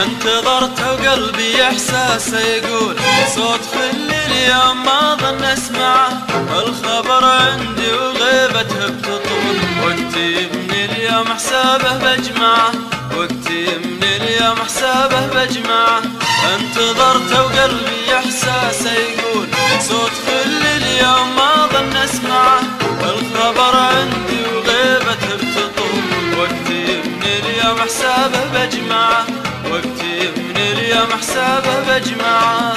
انتظرت وقلبي احساسه يقول صوت خلي اليوم ما ظن اسمعه، الخبر عندي وغيبته بتطول، وقتي من اليوم حسابه بجمعه، وقتي من اليوم حسابه بجمعه. انتظرت وقلبي احساسه يقول صوت خلي اليوم ما ظن اسمعه، الخبر عندي وغيبته بتطول، وقتي من اليوم حسابه بجمعه، وقتي من اليوم حسابه بجمعه.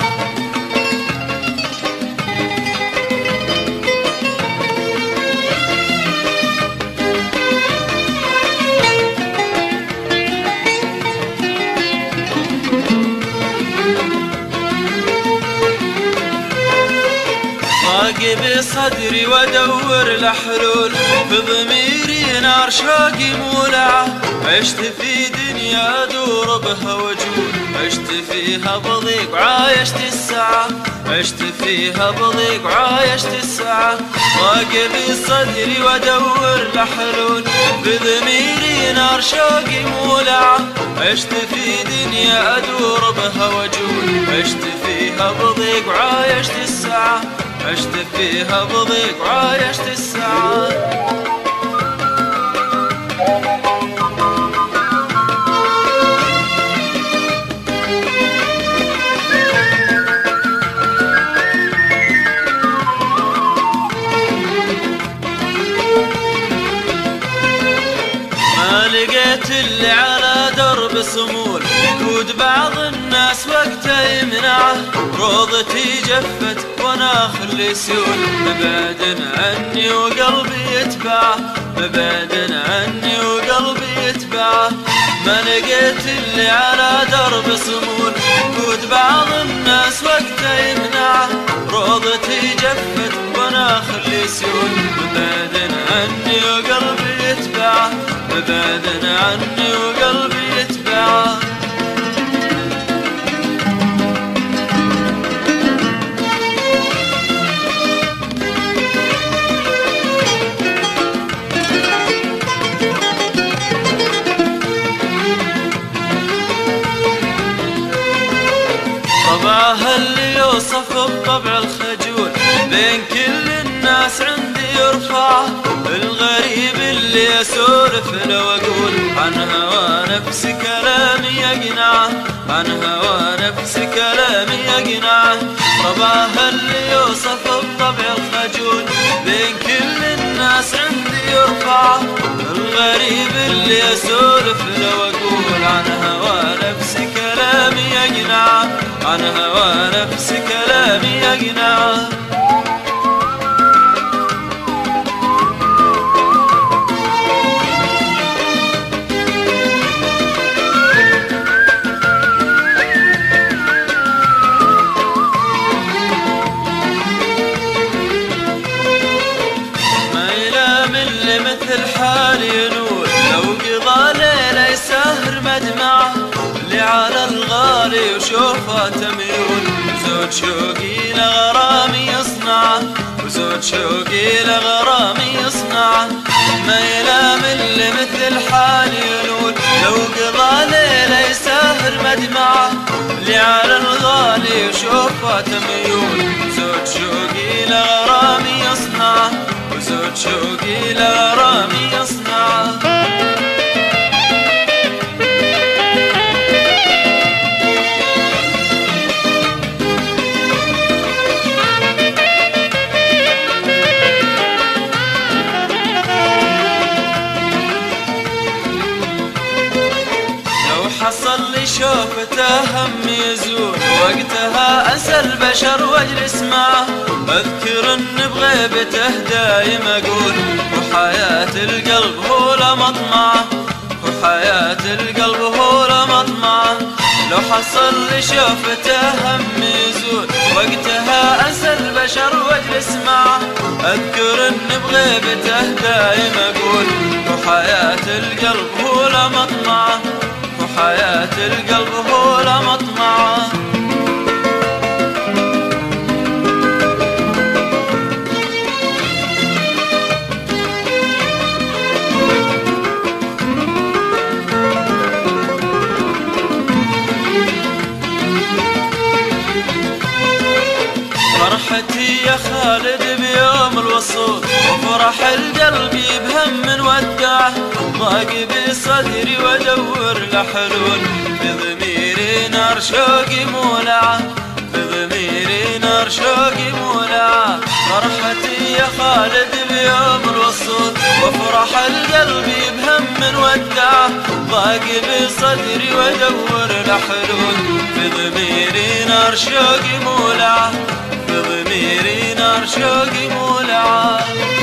ضاق بصدري وادور لحلول، في ضميري نار شوقي مولعه، عشت في دنيا ادور بها وجود، عشت فيها بضيق وعايشت الساعه، عشت فيها بضيق وعايشت الساعه. ضاق بصدري وادور لحلول، في ضميري نار شوقي مولعه، عشت في دنيا ادور بها وجود، عشت فيها بضيق وعايشت الساعه، عشت فيها بضيق وعايشت الساعة. ما لقيت اللي على درب صمول، كود بعض الناس وقته يمنعه، روضتي جفت وانا خلي سيول، مبعد عني وقلبي يتبعه، مبعد عني وقلبي يتبعه. ما لقيت اللي على درب صمول، كود بعض الناس وقته يمنعه، روضتي جفت وانا خلي سيول، مبعد عني وقلبي يتبعه، مبعد عني وقلبي يتبعه. طبعها اللي يوصف بطبع الخجول، بين كل الناس عندي يرفعه، الغريب اللي اسولف لو اقول عن هوى نفسي كلامي يقنعه، عن هوى نفسي كلامي يقنعه. طبعها اللي يوصف بطبع الخجول، بين كل الناس عندي يرفعه، الغريب اللي اسولف لو اقول عن هوى نفسي كلامي يقنعه، عن هوى نفسي كلامي يقنعه. ما يلام اللي مثل حالي ينول، لو قضى ليلة يسهر مدمعه، اللي على الغالي وشوفاته ميول، زود شوقي لغرامي يصنعه، وزود شوقي لغرامي يصنعه. ما يلام اللي مثل حالي ينول، لو قضى ليلة يسهر مدمعه، اللي على الغالي وشوفاته ميول، زود شوقي لغرامي يصنعه، وزود شوقي لغرامي يصنعه. حصل لي شوفته هم يزول، وقتها انسى البشر واجلس معه، اذكر ان بغيبته دايم اقول وحياة القلب هو لمطمعه، وحياة القلب هو لمطمعه. لو حصل لي شوفته هم يزول، وقتها انسى البشر واجلس معه، اذكر ان بغيبته دايم اقول وحياة القلب هو لمطمعه، وحياة القلب هو لمطمعه. فرحتي يا خالد بيوم الوصول، وفرح القلب بهم ودعه، ضاق بصدري وادور له حلول، في ضميري نار شوقي مولعه، في ضميري نار شوقي مولعه. فرحتي يا خالد بيوم الوصول، وفرح القلب بهم ودعه، ضاق بصدري وادور له حلول، في ضميري نار شوقي مولعه، في ضميري نار شوقي مولعه.